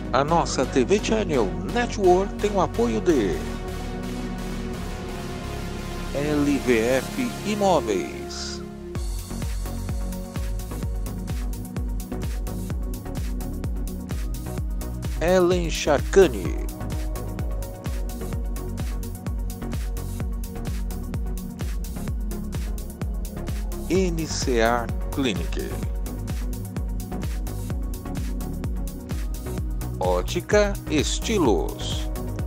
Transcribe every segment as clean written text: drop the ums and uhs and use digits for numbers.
A nossa TV Channel Network tem o apoio de LVF Imóveis, Ellen Charcani, NCA Clinic, Ótica Estilos.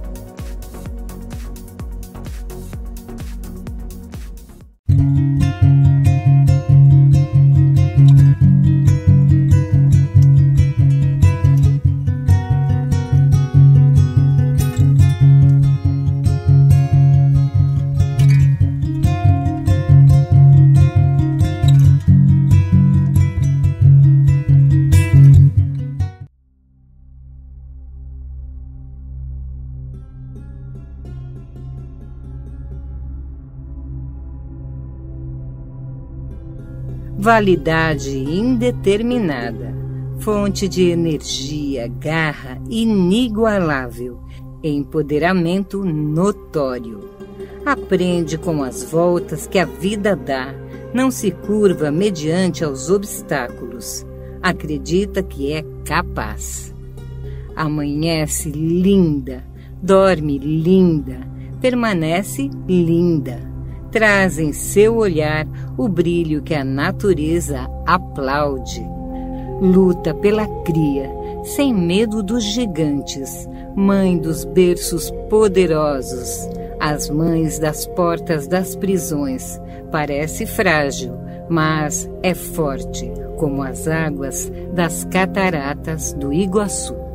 Validade indeterminada, fonte de energia, garra inigualável, empoderamento notório. Aprende com as voltas que a vida dá, não se curva mediante aos obstáculos, acredita que é capaz. Amanhece linda, dorme linda, permanece linda. Traz em seu olhar o brilho que a natureza aplaude. Luta pela cria, sem medo dos gigantes, mãe dos berços poderosos, as mães das portas das prisões. Parece frágil, mas é forte, como as águas das cataratas do Iguaçu.